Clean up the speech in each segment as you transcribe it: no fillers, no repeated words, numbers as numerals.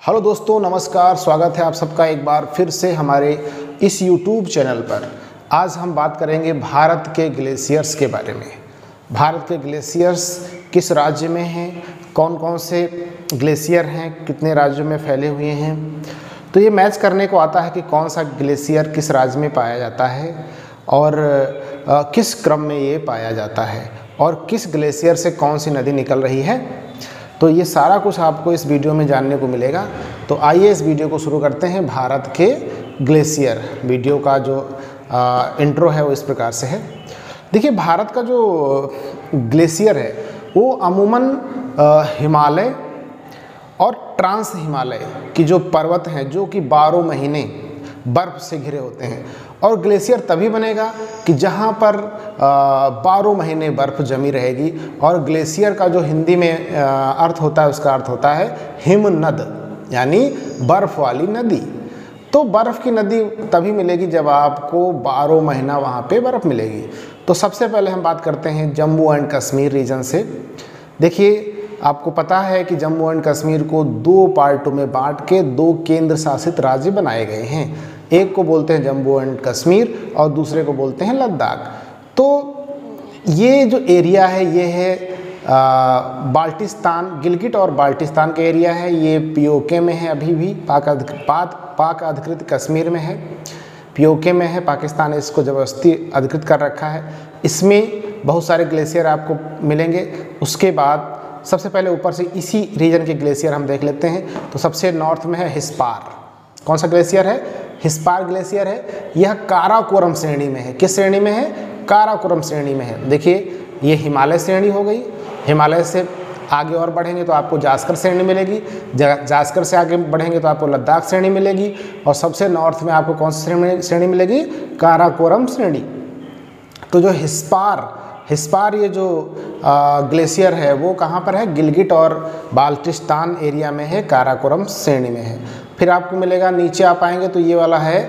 Hello दोस्तों, नमस्कार। स्वागत है आप सबका एक बार फिर से हमारे इस YouTube चैनल पर। आज हम बात करेंगे भारत के ग्लेशियर्स के बारे में। भारत के ग्लेशियर्स किस राज्य में हैं, कौन कौन से ग्लेशियर हैं, कितने राज्यों में फैले हुए हैं। तो ये मैच करने को आता है कि कौन सा ग्लेशियर किस राज्य में पाया जाता है और किस क्रम में ये पाया जाता है और किस ग्लेशियर से कौन सी नदी निकल रही है। तो ये सारा कुछ आपको इस वीडियो में जानने को मिलेगा। तो आइए इस वीडियो को शुरू करते हैं। भारत के ग्लेशियर वीडियो का जो इंट्रो है वो इस प्रकार से है। देखिए, भारत का जो ग्लेशियर है वो अमूमन हिमालय और ट्रांस हिमालय की जो पर्वत हैं जो कि 12 महीने बर्फ़ से घिरे होते हैं। और ग्लेशियर तभी बनेगा कि जहाँ पर 12 महीने बर्फ़ जमी रहेगी। और ग्लेशियर का जो हिंदी में अर्थ होता है, उसका अर्थ होता है हिमनद, यानी बर्फ़ वाली नदी। तो बर्फ़ की नदी तभी मिलेगी जब आपको 12 महीना वहाँ पे बर्फ़ मिलेगी। तो सबसे पहले हम बात करते हैं जम्मू एंड कश्मीर रीजन से। देखिए, आपको पता है कि जम्मू एंड कश्मीर को 2 पार्टों में बांट के 2 केंद्र शासित राज्य बनाए गए हैं। एक को बोलते हैं जम्मू एंड कश्मीर और दूसरे को बोलते हैं लद्दाख। तो ये जो एरिया है ये है बाल्टिस्तान, गिलगिट और बाल्टिस्तान का एरिया है। ये पीओके में है, अभी भी पाक अधिकृत कश्मीर में है, पीओके में है। पाकिस्तान ने इसको ज़बरदस्ती अधिकृत कर रखा है। इसमें बहुत सारे ग्लेशियर आपको मिलेंगे। उसके बाद सबसे पहले ऊपर से इसी रीजन के ग्लेशियर हम देख लेते हैं। तो सबसे नॉर्थ में है हिस्पार। कौन सा ग्लेशियर है? हिस्पार ग्लेशियर है। यह काराकोरम श्रेणी में है। किस श्रेणी में है? काराकोरम श्रेणी में है। देखिए, ये हिमालय श्रेणी हो गई। हिमालय से आगे और बढ़ेंगे तो आपको जास्कर श्रेणी मिलेगी। जास्कर से आगे बढ़ेंगे तो आपको लद्दाख श्रेणी मिलेगी। और सबसे नॉर्थ में आपको कौन सी श्रेणी मिलेगी? काराकोरम श्रेणी। तो जो हिस्पार ये जो ग्लेशियर है वो कहाँ पर है? गिलगिट और बाल्टिस्तान एरिया में है, काराकोरम श्रेणी में है। फिर आपको मिलेगा, नीचे आप आएंगे तो ये वाला है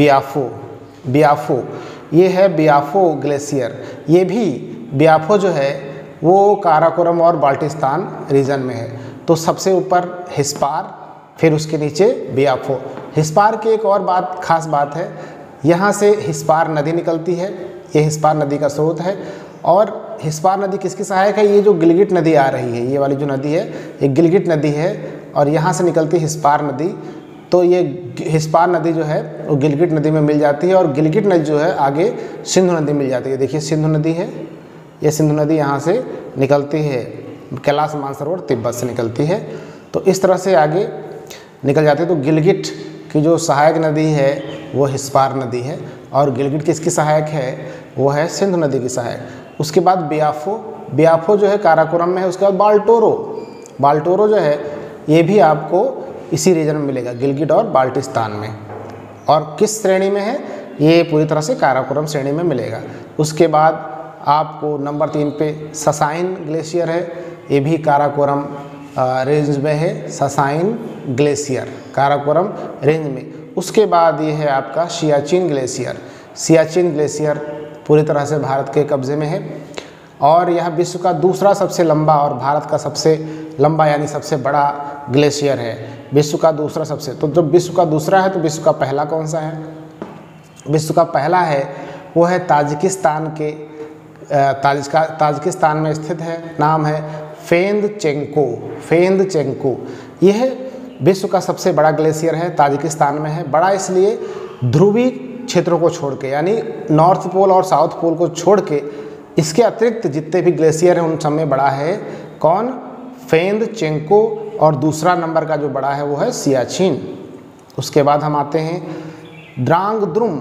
बियाफो। ये है बियाफो ग्लेशियर। ये भी बियाफो जो है वो काराकोरम और बाल्टिस्तान रीजन में है। तो सबसे ऊपर हिस्पार, फिर उसके नीचे बियाफो। हिस्पार की एक और खास बात है, यहाँ से हिस्पार नदी निकलती है। ये हिस्पार नदी का स्रोत है। और हिस्पार नदी किसकी सहायक है? ये जो गिलगिट नदी आ रही है, ये वाली जो नदी है ये गिलगिट नदी है और यहाँ से निकलती है हिस्पार नदी। तो ये हिस्पार नदी जो है वो गिलगिट नदी में मिल जाती है और गिलगिट नदी जो है आगे सिंधु नदी मिल जाती है। देखिए, सिंधु नदी है, ये सिंधु नदी यहाँ से निकलती है, कैलाश मानसरोवर तिब्बत से निकलती है। तो इस तरह से आगे निकल जाती है। तो गिलगिट की जो सहायक नदी है वो हिस्पार नदी है और गिलगिट किसकी सहायक है? वो है सिंधु नदी की सहायक। उसके बाद बियाफो जो है काराकोरम में है। उसके बाद बाल्टोरो जो है ये भी आपको इसी रीजन में मिलेगा, गिलगिट और बाल्टिस्तान में। और किस श्रेणी में है? ये पूरी तरह से काराकोरम श्रेणी में मिलेगा। उसके बाद आपको नंबर 3 पे ससाइन ग्लेशियर है। ये भी काराकोरम रेंज में है। ससाइन ग्लेशियर काराकोरम रेंज में। उसके बाद ये है आपका सियाचिन ग्लेशियर पूरी तरह से भारत के कब्जे में है और यह विश्व का दूसरा सबसे लंबा और भारत का सबसे लंबा यानी सबसे बड़ा ग्लेशियर है। विश्व का दूसरा सबसे, तो जब विश्व का दूसरा है तो विश्व का पहला कौन सा है? विश्व का पहला है वो है ताजिकिस्तान के ताजिकिस्तान में स्थित है। नाम है फेंदचेंको। यह विश्व का सबसे बड़ा ग्लेशियर है, ताजिकिस्तान में है। बड़ा इसलिए ध्रुवीय क्षेत्रों को छोड़ के, यानी नॉर्थ पोल और साउथ पोल को छोड़ के इसके अतिरिक्त जितने भी ग्लेशियर हैं उन सब में बड़ा है कौन? फेंदचेंको। और दूसरा नंबर का जो बड़ा है वो है सियाचिन। उसके बाद हम आते हैं द्रांग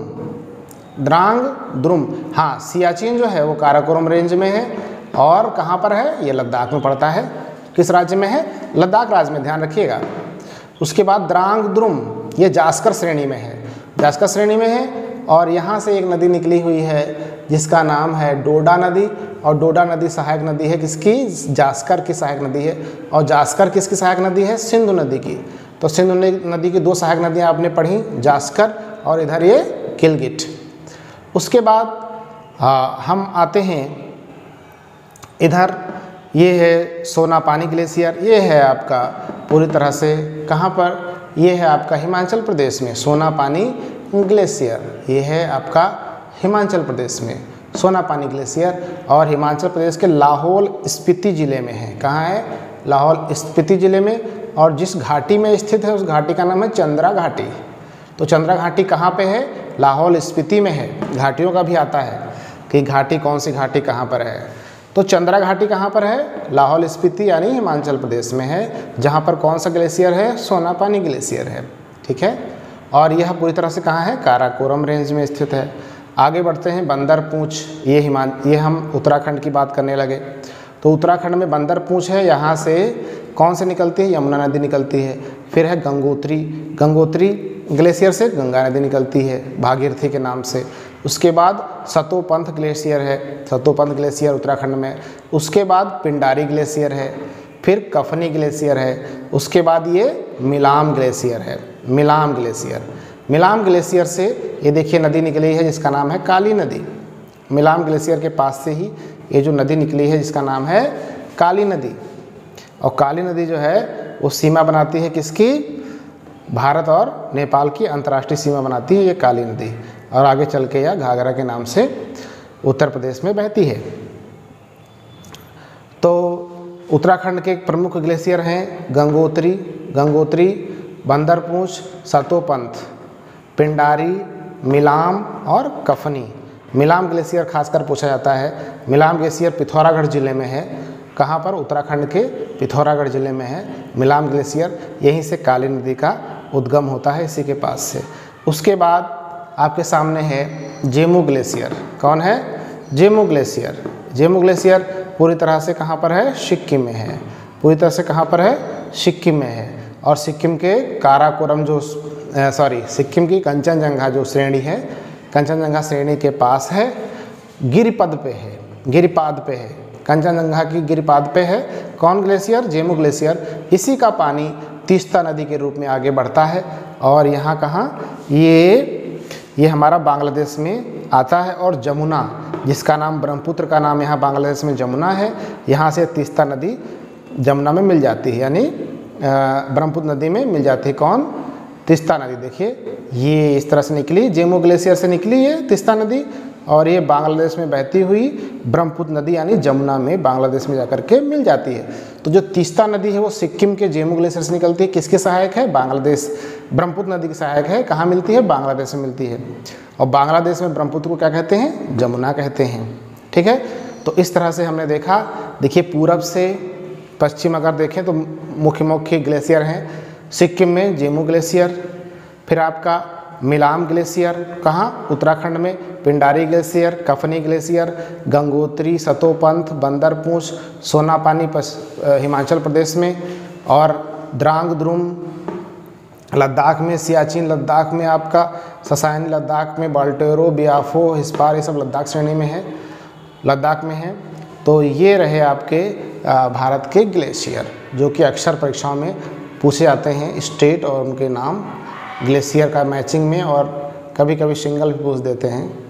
द्रुम। हाँ, सियाचिन जो है वो काराकोरम रेंज में है और कहाँ पर है? ये लद्दाख में पड़ता है। किस राज्य में है? लद्दाख राज्य में, ध्यान रखिएगा। उसके बाद द्रांग द्रुम ये जास्कर श्रेणी में है, जास्कर श्रेणी में है। और यहाँ से एक नदी निकली हुई है जिसका नाम है डोडा नदी। और डोडा नदी सहायक नदी है किसकी? जास्कर की सहायक नदी है। और जास्कर किसकी सहायक नदी है? सिंधु नदी की। तो सिंधु नदी की 2 सहायक नदियाँ आपने पढ़ी, जास्कर और इधर ये गिलगिट। उसके बाद हम आते हैं इधर ये है सोनापानी ग्लेशियर, ये है आपका पूरी तरह से कहाँ पर, ये है आपका हिमाचल प्रदेश में सोनापानी ग्लेशियर, ये है आपका हिमाचल प्रदेश में सोनापानी ग्लेशियर, और हिमाचल प्रदेश के लाहौल स्पीति ज़िले में है। कहाँ है? लाहौल स्पीति ज़िले में, और जिस घाटी में स्थित है उस घाटी का नाम है चंद्रा घाटी। तो चंद्रा घाटी कहाँ पे है? लाहौल स्पीति में है। घाटियों का भी आता है कि घाटी कौन सी घाटी कहाँ पर है, तो चंद्रा घाटी कहाँ पर है? लाहौल स्पीति यानी हिमाचल प्रदेश में है, जहाँ पर कौन सा ग्लेशियर है? सोनापानी ग्लेशियर है। ठीक है, और यह पूरी तरह से कहाँ है? काराकोरम रेंज में स्थित है। आगे बढ़ते हैं, बंदर पूंछ, ये हम उत्तराखंड की बात करने लगे। तो उत्तराखंड में बंदर पूंछ है, यहाँ से कौन से निकलती है? यमुना नदी निकलती है। फिर है गंगोत्री, गंगोत्री ग्लेशियर से गंगा नदी निकलती है भागीरथी के नाम से। उसके बाद सतोपंथ ग्लेशियर है, सतोपंथ ग्लेशियर उत्तराखंड में। उसके बाद पिंडारी ग्लेशियर है, फिर कफनी ग्लेशियर है, उसके बाद ये मिलाम ग्लेशियर है, मिलाम ग्लेशियर। मिलाम ग्लेशियर से ये देखिए नदी निकली है जिसका नाम है काली नदी। मिलाम ग्लेशियर के पास से ही ये जो नदी निकली है जिसका नाम है काली नदी, और काली नदी जो है वो सीमा बनाती है किसकी? भारत और नेपाल की अंतर्राष्ट्रीय सीमा बनाती है ये काली नदी, और आगे चल के यह घाघरा के नाम से उत्तर प्रदेश में बहती है। तो उत्तराखंड के प्रमुख ग्लेशियर हैं गंगोत्री, गंगोत्री, बंदरपूंछ, सतोपंथ, पिंडारी, मिलाम और कफनी। मिलाम ग्लेशियर खासकर पूछा जाता है। मिलाम ग्लेशियर पिथौरागढ़ ज़िले में है। कहाँ पर? उत्तराखंड के पिथौरागढ़ ज़िले में है मिलाम ग्लेशियर। यहीं से काली नदी का उद्गम होता है, इसी के पास से। उसके बाद आपके सामने है जेमू ग्लेशियर। कौन है? जेमू ग्लेशियर। जेमू ग्लेशियर पूरी तरह से कहाँ पर है? सिक्किम में है। पूरी तरह से कहाँ पर है? सिक्किम में है। और सिक्किम के काराकोरम सिक्किम की कंचनजंगा जो श्रेणी है, कंचनजंगा श्रेणी के पास है, गिरिपद पे है, गिरिपाद पे है, कंचनजंगा की गिरिपाद पे है। कौन ग्लेशियर? जेमू ग्लेशियर। इसी का पानी तीस्ता नदी के रूप में आगे बढ़ता है, और यहाँ कहाँ? ये हमारा बांग्लादेश में आता है। और जमुना, जिसका नाम ब्रह्मपुत्र का नाम यहाँ बांग्लादेश में जमुना है, यहाँ से तीस्ता नदी जमुना में मिल जाती है, यानी ब्रह्मपुत्र नदी में मिल जाती है। कौन? तीस्ता नदी। देखिए ये इस तरह से निकली, जेमू ग्लेशियर से निकली है तीस्ता नदी, और ये बांग्लादेश में बहती हुई ब्रह्मपुत्र नदी यानी जमुना में बांग्लादेश में जाकर के मिल जाती है। तो जो तीस्ता नदी है वो सिक्किम के जेमू ग्लेशियर से निकलती है। किसके सहायक है? बांग्लादेश। ब्रह्मपुत्र नदी की सहायक है। कहाँ मिलती है? बांग्लादेश में मिलती है। और बांग्लादेश में ब्रह्मपुत्र को क्या कहते हैं? जमुना कहते हैं। ठीक है, तो इस तरह से हमने देखा। देखिए पूरब से पश्चिम अगर देखें तो मुख्य मुख्य ग्लेशियर हैं। सिक्किम में जेमू ग्लेशियर, फिर आपका मिलाम ग्लेशियर, कहाँ? उत्तराखंड में पिंडारी ग्लेशियर, कफनी ग्लेशियर, गंगोत्री, सतोपंथ, बंदरपूंछ, सोनापानी हिमाचल प्रदेश में, और द्रांग द्रुम लद्दाख में, सियाचिन लद्दाख में, आपका ससायनी लद्दाख में, बाल्टेरो, बियाफो, हिस्पार, ये सब लद्दाख श्रेणी में है, लद्दाख में है। तो ये रहे आपके भारत के ग्लेशियर, जो कि अक्सर परीक्षाओं में पूछे जाते हैं, स्टेट और उनके नाम ग्लेशियर का मैचिंग में, और कभी कभी सिंगल भी पूछ देते हैं।